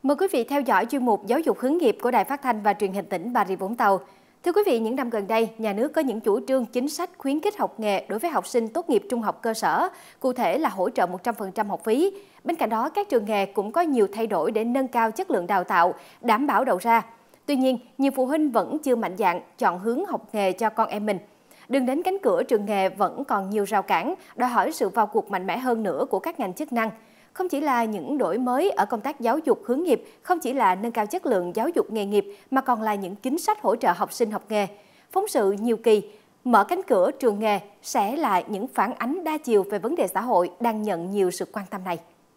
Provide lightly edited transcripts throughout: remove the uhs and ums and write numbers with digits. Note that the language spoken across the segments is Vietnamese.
Mời quý vị theo dõi chuyên mục Giáo dục hướng nghiệp của Đài Phát thanh và Truyền hình tỉnh Bà Rịa Vũng Tàu. Thưa quý vị, những năm gần đây, nhà nước có những chủ trương chính sách khuyến khích học nghề đối với học sinh tốt nghiệp trung học cơ sở, cụ thể là hỗ trợ 100% học phí. Bên cạnh đó, các trường nghề cũng có nhiều thay đổi để nâng cao chất lượng đào tạo, đảm bảo đầu ra. Tuy nhiên, nhiều phụ huynh vẫn chưa mạnh dạn chọn hướng học nghề cho con em mình. Đường đến cánh cửa trường nghề vẫn còn nhiều rào cản, đòi hỏi sự vào cuộc mạnh mẽ hơn nữa của các ngành chức năng. Không chỉ là những đổi mới ở công tác giáo dục hướng nghiệp, không chỉ là nâng cao chất lượng giáo dục nghề nghiệp, mà còn là những chính sách hỗ trợ học sinh học nghề. Phóng sự nhiều kỳ, mở cánh cửa trường nghề sẽ là những phản ánh đa chiều về vấn đề xã hội đang nhận nhiều sự quan tâm này.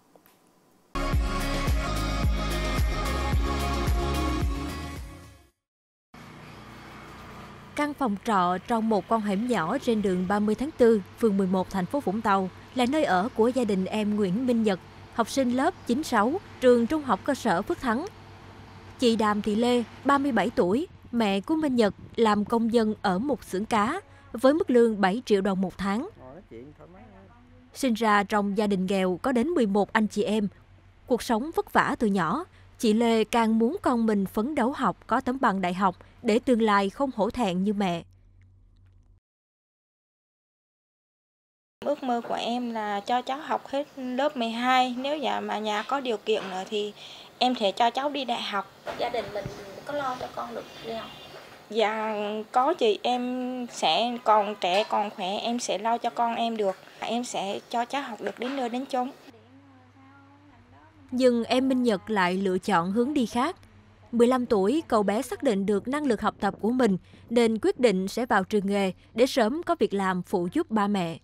Căn phòng trọ trong một con hẻm nhỏ trên đường 30 tháng 4, phường 11, thành phố Vũng Tàu là nơi ở của gia đình em Nguyễn Minh Nhật, học sinh lớp 96, trường Trung học cơ sở Phước Thắng. Chị Đàm Thị Lê, 37 tuổi, mẹ của Minh Nhật, làm công nhân ở một xưởng cá với mức lương 7 triệu đồng một tháng. Sinh ra trong gia đình nghèo có đến 11 anh chị em, cuộc sống vất vả từ nhỏ. Chị Lê càng muốn con mình phấn đấu học có tấm bằng đại học để tương lai không hổ thẹn như mẹ. Ước mơ của em là cho cháu học hết lớp 12. Nếu mà nhà có điều kiện nữa thì em sẽ cho cháu đi đại học. Gia đình mình có lo cho con được đi học? Dạ có chị, em sẽ còn trẻ còn khỏe, em sẽ lo cho con em được. Em sẽ cho cháu học được đến nơi đến chốn. Nhưng em Minh Nhật lại lựa chọn hướng đi khác. 15 tuổi, cậu bé xác định được năng lực học tập của mình nên quyết định sẽ vào trường nghề để sớm có việc làm phụ giúp ba mẹ.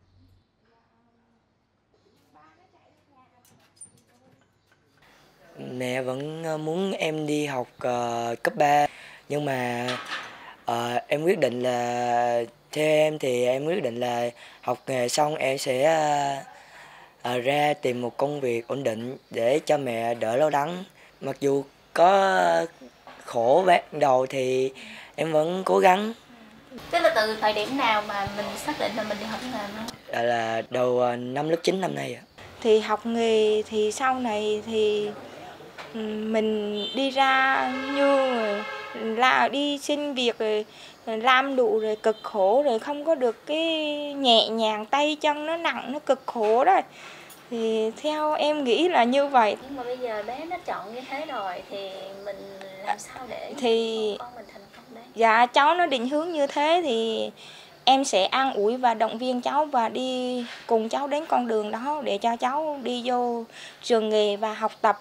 Mẹ vẫn muốn em đi học cấp 3, nhưng mà em quyết định là, theo em thì em quyết định là học nghề xong em sẽ ra tìm một công việc ổn định để cho mẹ đỡ lo lắng. Mặc dù có khổ ban đầu thì em vẫn cố gắng. Tức là từ thời điểm nào mà mình xác định là mình đi học nghề? Là đầu năm lớp 9 năm nay. Thì học nghề thì sau này thì mình đi ra như là đi xin việc rồi làm đủ rồi cực khổ rồi không có được cái nhẹ nhàng, tay chân nó nặng, nó cực khổ đấy. Thì theo em nghĩ là như vậy. Nhưng mà bây giờ bé nó chọn như thế rồi thì mình làm sao để con mình thành công đấy? Dạ cháu nó định hướng như thế thì em sẽ an ủi và động viên cháu và đi cùng cháu đến con đường đó để cho cháu đi vô trường nghề và học tập.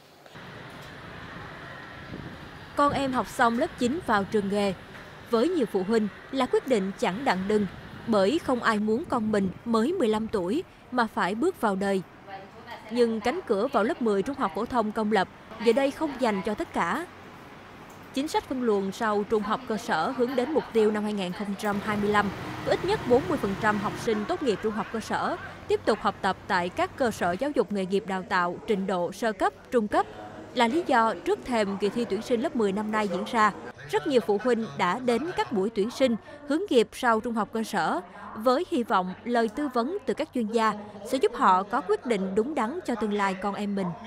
Con em học xong lớp 9 vào trường nghề, với nhiều phụ huynh là quyết định chẳng đặng đừng, bởi không ai muốn con mình mới 15 tuổi mà phải bước vào đời. Nhưng cánh cửa vào lớp 10 trung học phổ thông công lập giờ đây không dành cho tất cả. Chính sách phân luồng sau trung học cơ sở hướng đến mục tiêu năm 2025, có ít nhất 40% học sinh tốt nghiệp trung học cơ sở tiếp tục học tập tại các cơ sở giáo dục nghề nghiệp đào tạo trình độ sơ cấp, trung cấp, là lý do trước thềm kỳ thi tuyển sinh lớp 10 năm nay diễn ra. Rất nhiều phụ huynh đã đến các buổi tuyển sinh hướng nghiệp sau trung học cơ sở với hy vọng lời tư vấn từ các chuyên gia sẽ giúp họ có quyết định đúng đắn cho tương lai con em mình.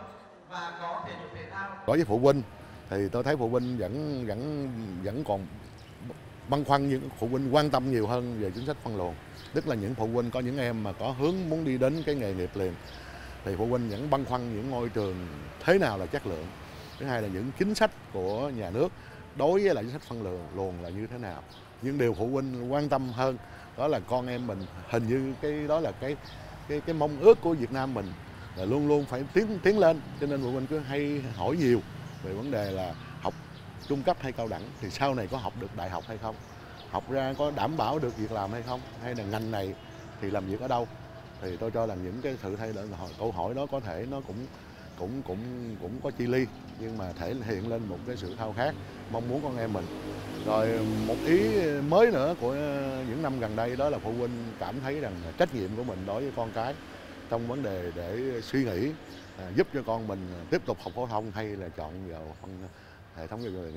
Đối với phụ huynh thì tôi thấy phụ huynh vẫn còn băn khoăn, những phụ huynh quan tâm nhiều hơn về chính sách phân luồng. Tức là những phụ huynh có những em mà có hướng muốn đi đến cái nghề nghiệp liền thì phụ huynh vẫn băn khoăn những ngôi trường thế nào là chất lượng. Thứ hai là những chính sách của nhà nước đối với lại chính sách phân luồng là như thế nào. Nhưng điều phụ huynh quan tâm hơn đó là con em mình, hình như cái đó là cái mong ước của Việt Nam mình là luôn luôn phải tiến lên, cho nên phụ huynh cứ hay hỏi nhiều về vấn đề là học trung cấp hay cao đẳng thì sau này có học được đại học hay không, học ra có đảm bảo được việc làm hay không, hay là ngành này thì làm việc ở đâu. Thì tôi cho là những cái sự thay đổi câu hỏi đó có thể nó cũng có chi ly, nhưng mà thể hiện lên một cái sự khao khát mong muốn con em mình. Rồi một ý mới nữa của những năm gần đây đó là phụ huynh cảm thấy rằng trách nhiệm của mình đối với con cái trong vấn đề để suy nghĩ giúp cho con mình tiếp tục học phổ thông hay là chọn vào hệ thống giáo dục nghề nghiệp.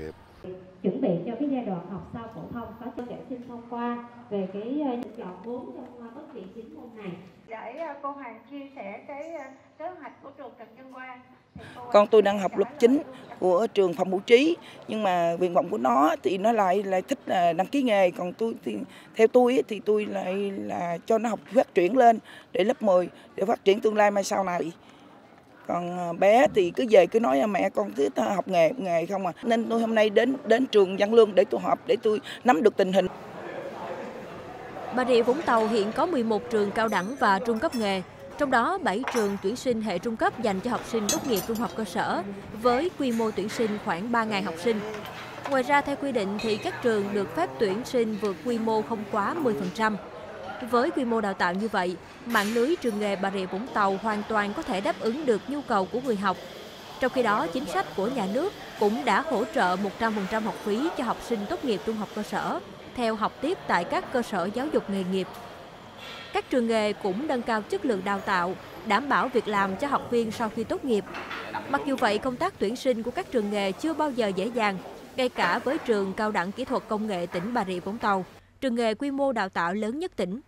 Chuẩn bị cho cái giai đoạn học sau phổ thông có cho giải xin thông qua về cái chọn vốn trong bất kỳ 9 môn này. Để cô Hoàng chia sẻ cái kế hoạch của trường Trần Nhân Quang. Con tôi đang học lớp 9 của trường Phạm Hữu Trí, nhưng mà nguyện vọng của nó thì nó lại thích đăng ký nghề, còn tôi thì theo tôi thì tôi lại là cho nó học phát triển lên để lớp 10 để phát triển tương lai mai sau này. Còn bé thì cứ về cứ nói mẹ con thích học nghề không à, nên tôi hôm nay đến trường Văn Lương để tôi họp để tôi nắm được tình hình. Bà Rịa Vũng Tàu hiện có 11 trường cao đẳng và trung cấp nghề, trong đó 7 trường tuyển sinh hệ trung cấp dành cho học sinh tốt nghiệp trung học cơ sở, với quy mô tuyển sinh khoảng 3.000 học sinh. Ngoài ra, theo quy định thì các trường được phép tuyển sinh vượt quy mô không quá 10%. Với quy mô đào tạo như vậy, mạng lưới trường nghề Bà Rịa Vũng Tàu hoàn toàn có thể đáp ứng được nhu cầu của người học. Trong khi đó, chính sách của nhà nước cũng đã hỗ trợ 100% học phí cho học sinh tốt nghiệp trung học cơ sở, theo học tiếp tại các cơ sở giáo dục nghề nghiệp. Các trường nghề cũng nâng cao chất lượng đào tạo, đảm bảo việc làm cho học viên sau khi tốt nghiệp. Mặc dù vậy, công tác tuyển sinh của các trường nghề chưa bao giờ dễ dàng, ngay cả với trường Cao đẳng Kỹ thuật Công nghệ tỉnh Bà Rịa Vũng Tàu, trường nghề quy mô đào tạo lớn nhất tỉnh.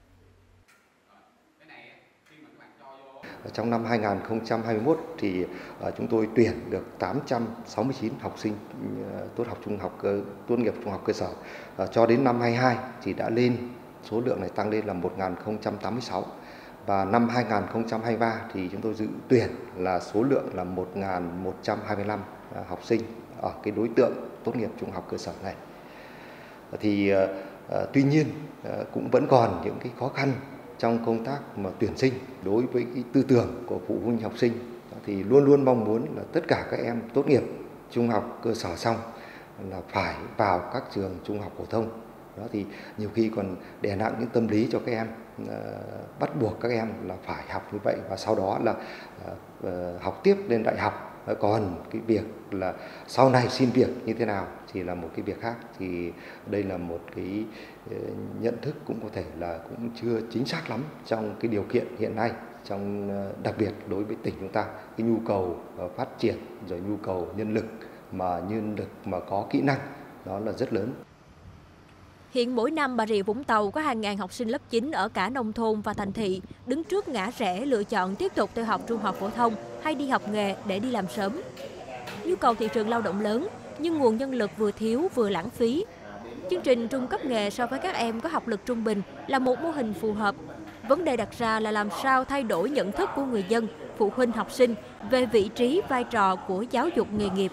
Trong năm 2021 thì chúng tôi tuyển được 869 học sinh tốt nghiệp trung học cơ sở. Cho đến năm 22 thì đã lên, số lượng này tăng lên là 1086. Và năm 2023 thì chúng tôi dự tuyển là số lượng là 1125 học sinh ở cái đối tượng tốt nghiệp trung học cơ sở này. Thì tuy nhiên cũng vẫn còn những cái khó khăn trong công tác mà tuyển sinh. Đối với cái tư tưởng của phụ huynh học sinh thì luôn luôn mong muốn là tất cả các em tốt nghiệp trung học cơ sở xong là phải vào các trường trung học phổ thông. Đó thì nhiều khi còn đè nặng những tâm lý cho các em, bắt buộc các em là phải học như vậy và sau đó là học tiếp lên đại học. Còn cái việc là sau này xin việc như thế nào thì là một cái việc khác. Thì đây là một cái nhận thức cũng có thể là cũng chưa chính xác lắm trong cái điều kiện hiện nay, trong đặc biệt đối với tỉnh chúng ta, cái nhu cầu phát triển rồi nhu cầu nhân lực mà có kỹ năng đó là rất lớn. Hiện mỗi năm Bà Rịa Vũng Tàu có hàng ngàn học sinh lớp 9 ở cả nông thôn và thành thị đứng trước ngã rẽ lựa chọn tiếp tục theo học trung học phổ thông hay đi học nghề để đi làm sớm. Nhu cầu thị trường lao động lớn nhưng nguồn nhân lực vừa thiếu vừa lãng phí. Chương trình trung cấp nghề so với các em có học lực trung bình là một mô hình phù hợp. Vấn đề đặt ra là làm sao thay đổi nhận thức của người dân, phụ huynh học sinh về vị trí, vai trò của giáo dục nghề nghiệp.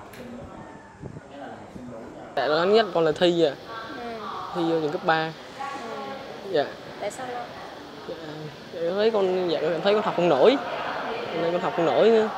Lớn nhất con là thi à. Thi vô trường cấp 3. Dạ. Tại sao đâu? Thấy con thấy con học không nổi. Nên con học không nổi nữa.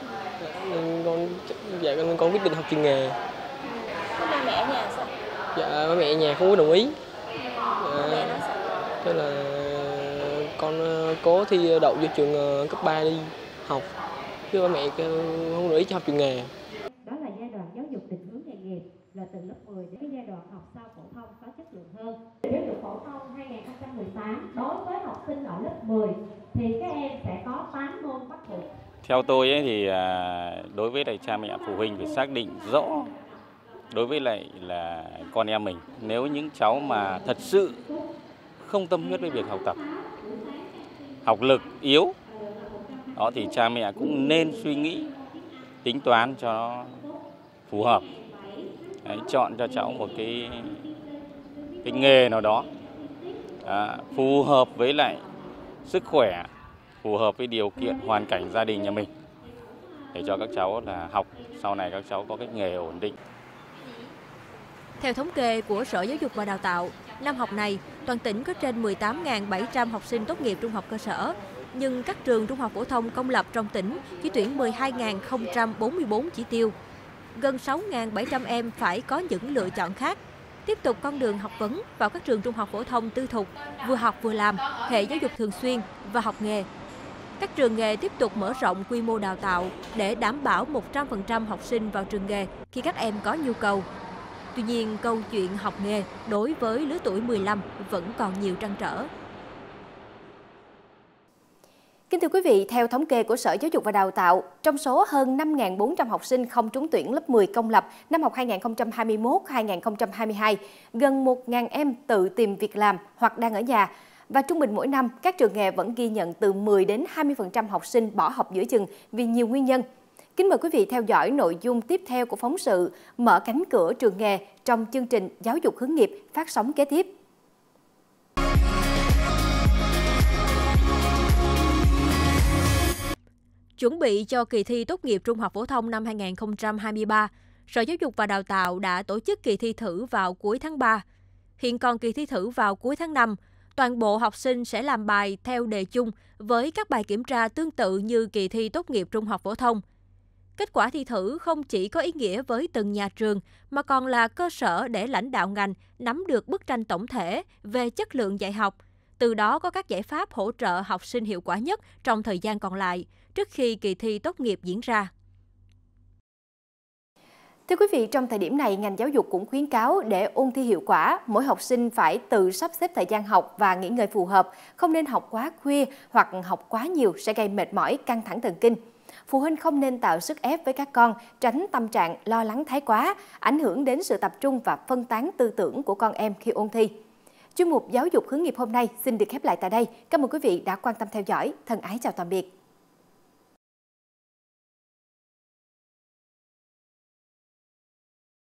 Nên con quyết định học trường nghề. Có ba mẹ ở nhà sao? Dạ, ba mẹ ở nhà không có đồng ý. Mẹ nói sao? Thế là con cố thi đậu vô trường cấp 3 đi học. Chứ ba mẹ không đồng ý cho học trường nghề. Đó là giai đoạn giáo dục định hướng nghề nghiệp, là từ lớp 10 đến cái giai đoạn học sau phổ thông có chất lượng hơn. Giáo dục phổ thông 2018 đối với học sinh ở lớp 10 thì các em sẽ có 8 môn bắt buộc. Theo tôi ấy thì đối với lại cha mẹ phụ huynh phải xác định rõ đối với lại là con em mình. Nếu những cháu mà thật sự không tâm huyết với việc học tập, học lực yếu, đó thì cha mẹ cũng nên suy nghĩ, tính toán cho nó phù hợp. Đấy, chọn cho cháu một cái nghề nào đó phù hợp với lại sức khỏe, phù hợp với điều kiện hoàn cảnh gia đình nhà mình để cho các cháu là học sau này các cháu có cái nghề ổn định. Theo thống kê của Sở Giáo dục và Đào tạo, năm học này toàn tỉnh có trên 18.700 học sinh tốt nghiệp trung học cơ sở, nhưng các trường trung học phổ thông công lập trong tỉnh chỉ tuyển 12.044 chỉ tiêu. Gần 6.700 em phải có những lựa chọn khác. Tiếp tục con đường học vấn vào các trường trung học phổ thông tư thục, vừa học vừa làm, hệ giáo dục thường xuyên và học nghề. Các trường nghề tiếp tục mở rộng quy mô đào tạo để đảm bảo 100% học sinh vào trường nghề khi các em có nhu cầu. Tuy nhiên, câu chuyện học nghề đối với lứa tuổi 15 vẫn còn nhiều trăn trở. Kính thưa quý vị, theo thống kê của Sở Giáo dục và Đào tạo, trong số hơn 5.400 học sinh không trúng tuyển lớp 10 công lập năm học 2021-2022, gần 1.000 em tự tìm việc làm hoặc đang ở nhà. Và trung bình mỗi năm, các trường nghề vẫn ghi nhận từ 10 đến 20% học sinh bỏ học giữa chừng vì nhiều nguyên nhân. Kính mời quý vị theo dõi nội dung tiếp theo của phóng sự Mở cánh cửa trường nghề trong chương trình Giáo dục hướng nghiệp phát sóng kế tiếp. Chuẩn bị cho kỳ thi tốt nghiệp trung học phổ thông năm 2023, Sở Giáo dục và Đào tạo đã tổ chức kỳ thi thử vào cuối tháng 3. Hiện còn kỳ thi thử vào cuối tháng 5. Toàn bộ học sinh sẽ làm bài theo đề chung với các bài kiểm tra tương tự như kỳ thi tốt nghiệp trung học phổ thông. Kết quả thi thử không chỉ có ý nghĩa với từng nhà trường mà còn là cơ sở để lãnh đạo ngành nắm được bức tranh tổng thể về chất lượng dạy học, từ đó có các giải pháp hỗ trợ học sinh hiệu quả nhất trong thời gian còn lại trước khi kỳ thi tốt nghiệp diễn ra. Thưa quý vị, trong thời điểm này, ngành giáo dục cũng khuyến cáo để ôn thi hiệu quả, mỗi học sinh phải tự sắp xếp thời gian học và nghỉ ngơi phù hợp, không nên học quá khuya hoặc học quá nhiều sẽ gây mệt mỏi, căng thẳng thần kinh. Phụ huynh không nên tạo sức ép với các con, tránh tâm trạng lo lắng thái quá, ảnh hưởng đến sự tập trung và phân tán tư tưởng của con em khi ôn thi. Chuyên mục Giáo dục hướng nghiệp hôm nay xin được khép lại tại đây. Cảm ơn quý vị đã quan tâm theo dõi. Thân ái chào tạm biệt.